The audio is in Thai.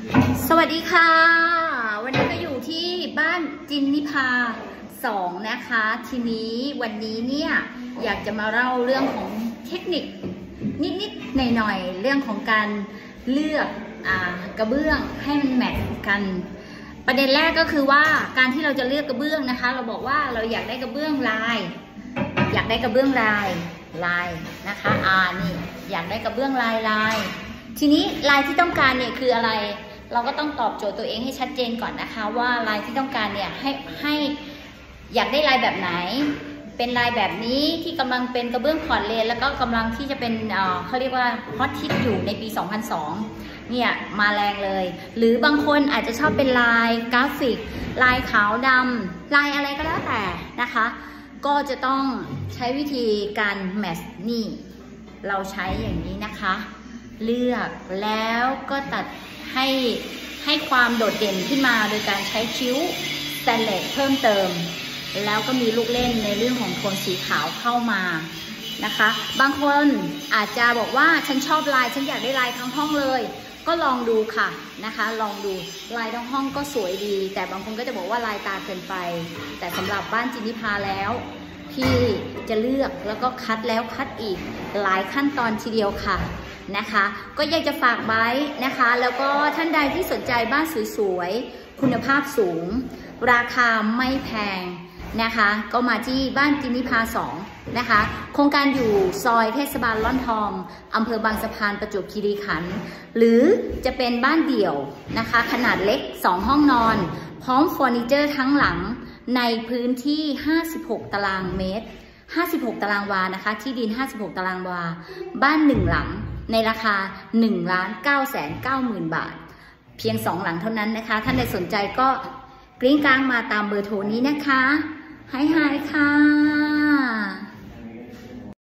สวัสดีค่ะวันนี้ก็อยู่ที่บ้านจินนิพา2นะคะทีนี้วันนี้เนี่ยอยากจะมาเล่าเรื่องของเทคนิคนิดๆหน่อยๆเรื่องของการเลือกกระเบื้องให้มันแมทกันประเด็นแรกก็คือว่าการที่เราจะเลือกกระเบื้องนะคะเราบอกว่าเราอยากได้กระเบื้องลายนะคะนี่อยากได้กระเบื้องลายทีนี้ลายที่ต้องการเนี่ยคืออะไรเราก็ต้องตอบโจทย์ตัวเองให้ชัดเจนก่อนนะคะว่าลายที่ต้องการเนี่ยให้อยากได้ลายแบบไหนเป็นลายแบบนี้ที่กำลังเป็นกระเบื้องพอร์ตเลนแล้วก็กำลังที่จะเป็นเขาเรียกว่าฮอตฮิตอยู่ในปี 2002เนี่ยมาแรงเลยหรือบางคนอาจจะชอบเป็นลายกราฟิกลายขาวดำลายอะไรก็แล้วแต่นะคะก็จะต้องใช้วิธีการแมทนี่เราใช้อย่างนี้นะคะเลือกแล้วก็ตัดให้ความโดดเด่นขึ้นมาโดยการใช้คิ้วสแตนเลสเพิ่มเติมแล้วก็มีลูกเล่นในเรื่องของโทนสีขาวเข้ามานะคะบางคนอาจจะบอกว่าฉันชอบลายฉันอยากได้ลายทั้งห้องเลยก็ลองดูค่ะนะคะลองดูลายทั้งห้องก็สวยดีแต่บางคนก็จะบอกว่าลายตาเกินไปแต่สำหรับบ้านจินนิพาแล้วที่จะเลือกแล้วก็คัดแล้วคัดอีกหลายขั้นตอนทีเดียวค่ะนะคะก็อยากจะฝากไว้นะคะแล้วก็ท่านใดที่สนใจบ้านสวยๆคุณภาพสูงราคาไม่แพงนะคะก็มาที่บ้านจินนิพา2นะคะโครงการอยู่ซอยเทศบาลร่อนทองอำเภอบางสะพานประจวบคีรีขันธ์หรือจะเป็นบ้านเดี่ยวนะคะขนาดเล็ก2ห้องนอนพร้อมเฟอร์นิเจอร์ทั้งหลังในพื้นที่56ตารางเมตร56ตารางวานะคะที่ดิน56ตารางวาบ้าน1หลังในราคา 1,990,000 บาทเพียง2หลังเท่านั้นนะคะท่านใดสนใจก็กริ้งกลางมาตามเบอร์โทรนี้นะคะหายค่ะ